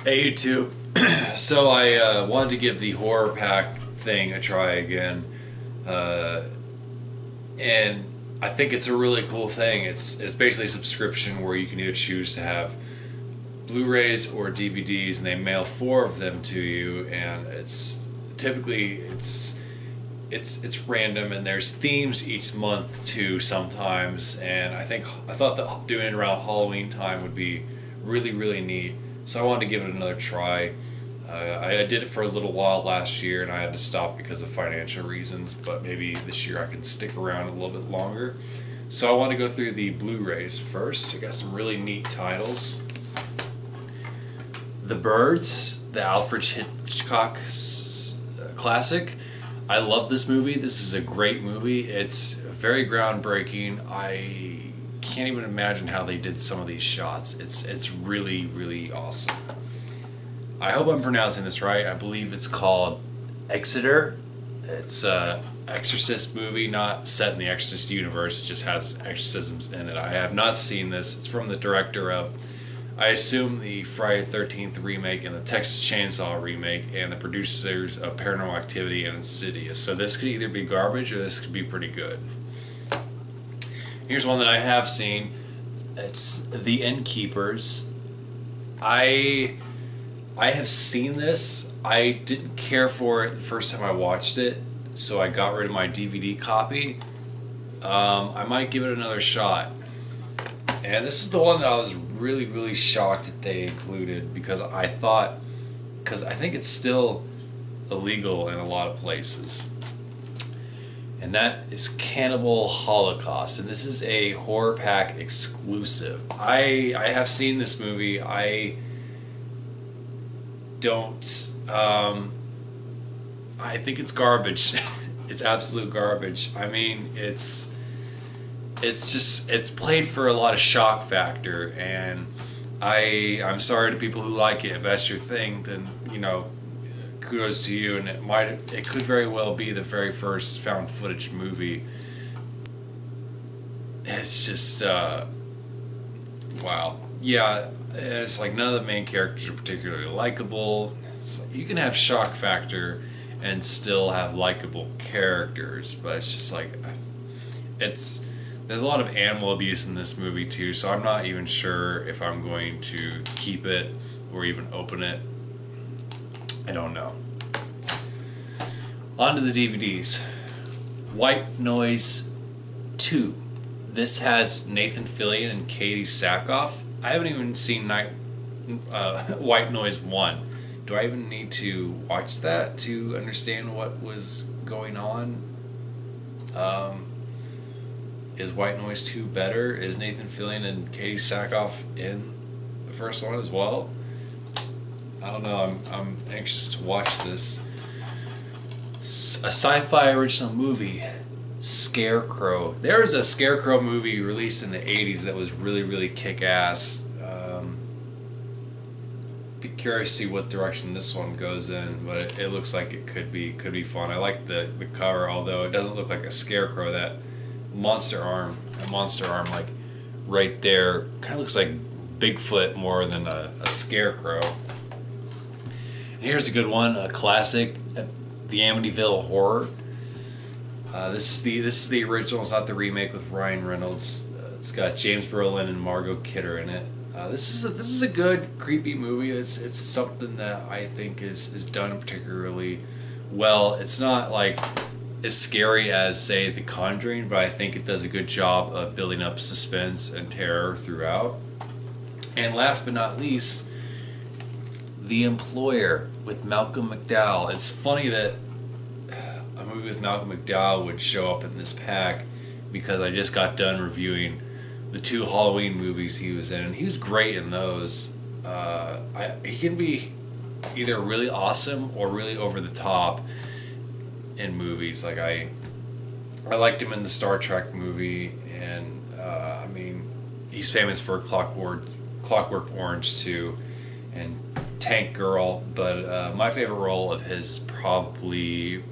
Hey YouTube. So I wanted to give the horror pack thing a try again, uh, and I think it's a really cool thing. It's basically a subscription where you can either choose to have Blu-rays or DVDs, and they mail four of them to you. And it's typically it's random, and there's themes each month too sometimes. And I thought that doing it around Halloween time would be really neat. So I wanted to give it another try. I did it for a little while last year, and I had to stop because of financial reasons. But maybe this year I can stick around a little bit longer. So I want to go through the Blu-rays first. I got some really neat titles. The Birds, the Alfred Hitchcock classic. I love this movie. This is a great movie. It's very groundbreaking. I can't even imagine how they did some of these shots. It's really awesome. I hope I'm pronouncing this right. I believe it's called Exeter. It's a Exorcist movie, not set in the Exorcist universe. It just has exorcisms in it. I have not seen this. It's from the director of, I assume, the Friday the 13th remake and the Texas Chainsaw remake, and the producers of Paranormal Activity and Insidious. So this could either be garbage or this could be pretty good. Here's one that I have seen. It's The Innkeepers. I have seen this. I didn't care for it the first time I watched it, so I got rid of my DVD copy. I might give it another shot. And this is the one that I was really shocked that they included, because I think it's still illegal in a lot of places. And that is Cannibal Holocaust, and this is a horror pack exclusive. I have seen this movie. I don't. I think it's garbage. It's absolute garbage. I mean, it's played for a lot of shock factor, and I'm sorry to people who like it. If that's your thing, then kudos to you. And it could very well be the very first found footage movie. It's just wow. Yeah, it's like none of the main characters are particularly likable. You can have shock factor and still have likable characters, but it's just like there's a lot of animal abuse in this movie too, so I'm not even sure if I'm going to keep it or even open it. I don't know. On to the DVDs. White Noise 2. This has Nathan Fillion and Katie Sackhoff. I haven't even seen White Noise 1. Do I even need to watch that to understand what was going on? Is White Noise 2 better? Is Nathan Fillion and Katie Sackhoff in the first one as well? I don't know. I'm anxious to watch this. A sci-fi original movie, Scarecrow. There was a Scarecrow movie released in the 80s that was really kick-ass. Be curious to see what direction this one goes in, but it looks like it could be fun. I like the cover, although it doesn't look like a Scarecrow. That monster arm like right there kind of looks like Bigfoot more than a Scarecrow. And here's a good one, a classic, the Amityville Horror. This is the original. It's not the remake with Ryan Reynolds. It's got James Brolin and Margot Kidder in it. This is a good creepy movie. It's something that I think is done particularly well. It's not like as scary as, say, The Conjuring, but I think it does a good job of building up suspense and terror throughout. And last but not least, The Employer with Malcolm McDowell. It's funny that a movie with Malcolm McDowell would show up in this pack, because I just got done reviewing the two Halloween movies he was in, and he was great in those. He can be either really awesome or really over the top in movies. Like I liked him in the Star Trek movie, and I mean, he's famous for Clockwork Orange too, and Tank Girl. But my favorite role of his is probably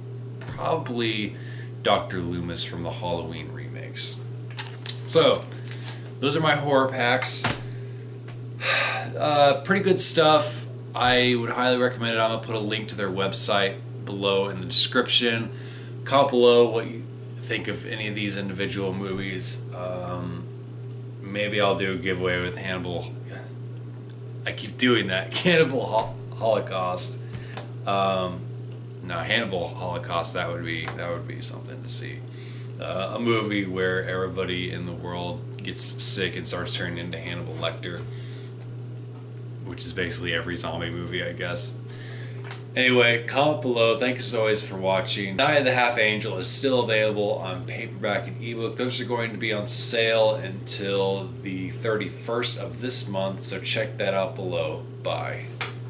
Dr. Loomis from the Halloween remakes. So those are my horror packs. Pretty good stuff. I would highly recommend it. I'm gonna put a link to their website below in the description. Comment below what you think of any of these individual movies. Maybe I'll do a giveaway with Hannibal. I keep doing that. Holocaust. No, Hannibal Holocaust. That would be something to see. A movie where everybody in the world gets sick and starts turning into Hannibal Lecter, which is basically every zombie movie, I guess. Anyway, comment below. Thanks as always for watching. Night of the Half Angel is still available on paperback and ebook. Those are going to be on sale until the 31st of this month, so check that out below. Bye.